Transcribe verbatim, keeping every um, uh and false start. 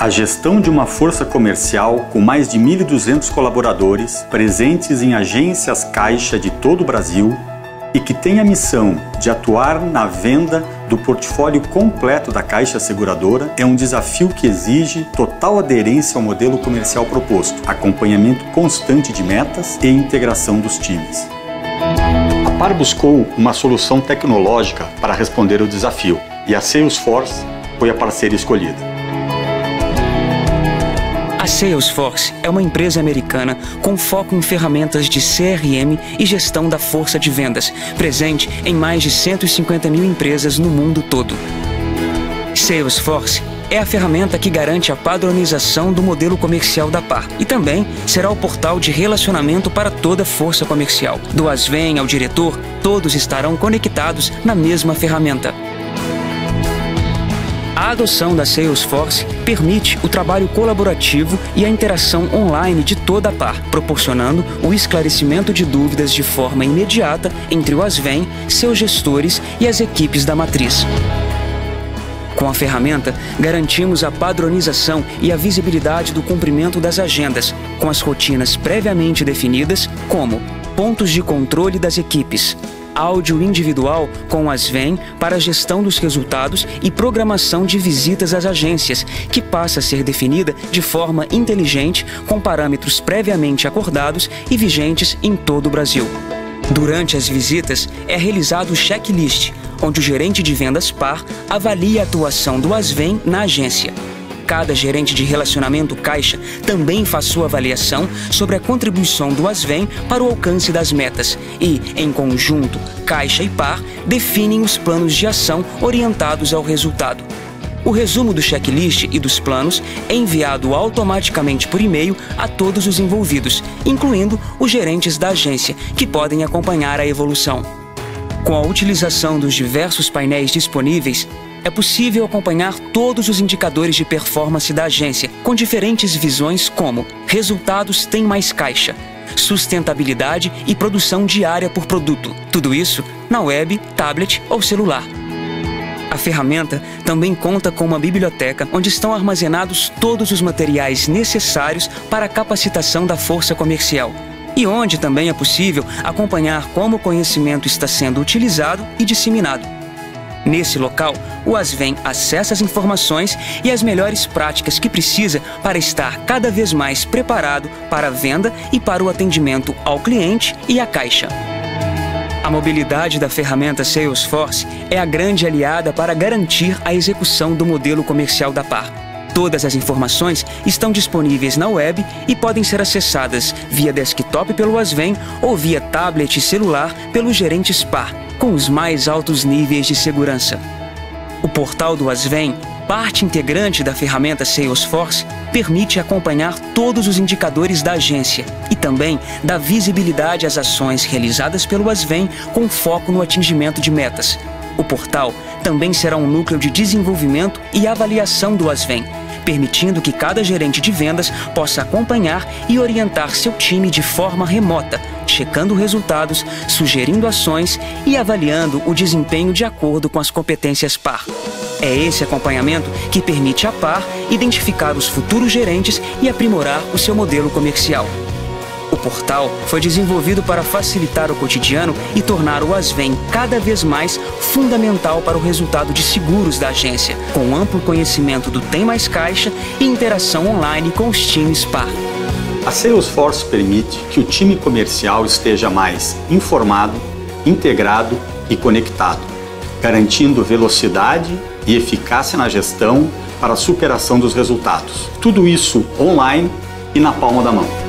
A gestão de uma força comercial com mais de mil e duzentos colaboradores, presentes em agências Caixa de todo o Brasil e que tem a missão de atuar na venda do portfólio completo da Caixa Seguradora, é um desafio que exige total aderência ao modelo comercial proposto, acompanhamento constante de metas e integração dos times. A Par buscou uma solução tecnológica para responder ao desafio e a Salesforce foi a parceira escolhida. A Salesforce é uma empresa americana com foco em ferramentas de C R M e gestão da força de vendas, presente em mais de cento e cinquenta mil empresas no mundo todo. Salesforce é a ferramenta que garante a padronização do modelo comercial da Par e também será o portal de relacionamento para toda a força comercial. Do Asvém ao diretor, todos estarão conectados na mesma ferramenta. A adoção da Salesforce permite o trabalho colaborativo e a interação online de toda a Par, proporcionando o esclarecimento de dúvidas de forma imediata entre o Asvém, seus gestores e as equipes da matriz. Com a ferramenta, garantimos a padronização e a visibilidade do cumprimento das agendas, com as rotinas previamente definidas, como pontos de controle das equipes, áudio individual com o Asvém para a gestão dos resultados e programação de visitas às agências, que passa a ser definida de forma inteligente com parâmetros previamente acordados e vigentes em todo o Brasil. Durante as visitas, é realizado o checklist, onde o gerente de vendas Par avalia a atuação do Asvém na agência. Cada gerente de relacionamento Caixa também faz sua avaliação sobre a contribuição do Asvém para o alcance das metas e, em conjunto, Caixa e Par definem os planos de ação orientados ao resultado. O resumo do checklist e dos planos é enviado automaticamente por e-mail a todos os envolvidos, incluindo os gerentes da agência, que podem acompanhar a evolução. Com a utilização dos diversos painéis disponíveis, é possível acompanhar todos os indicadores de performance da agência, com diferentes visões como resultados têm mais caixa, sustentabilidade e produção diária por produto. Tudo isso na web, tablet ou celular. A ferramenta também conta com uma biblioteca onde estão armazenados todos os materiais necessários para a capacitação da força comercial e onde também é possível acompanhar como o conhecimento está sendo utilizado e disseminado. Nesse local, o Asvém acessa as informações e as melhores práticas que precisa para estar cada vez mais preparado para a venda e para o atendimento ao cliente e à Caixa. A mobilidade da ferramenta Salesforce é a grande aliada para garantir a execução do modelo comercial da Par. Todas as informações estão disponíveis na web e podem ser acessadas via desktop pelo Asvém ou via tablet e celular pelos gerentes Par, com os mais altos níveis de segurança. O portal do Asvém, parte integrante da ferramenta Salesforce, permite acompanhar todos os indicadores da agência e também dá visibilidade às ações realizadas pelo Asvém com foco no atingimento de metas. O portal também será um núcleo de desenvolvimento e avaliação do Asvém, permitindo que cada gerente de vendas possa acompanhar e orientar seu time de forma remota, checando resultados, sugerindo ações e avaliando o desempenho de acordo com as competências Par. É esse acompanhamento que permite à Par identificar os futuros gerentes e aprimorar o seu modelo comercial. O portal foi desenvolvido para facilitar o cotidiano e tornar o Asvém cada vez mais fundamental para o resultado de seguros da agência, com amplo conhecimento do Tem Mais Caixa e interação online com os times Par. A Salesforce permite que o time comercial esteja mais informado, integrado e conectado, garantindo velocidade e eficácia na gestão para a superação dos resultados. Tudo isso online e na palma da mão.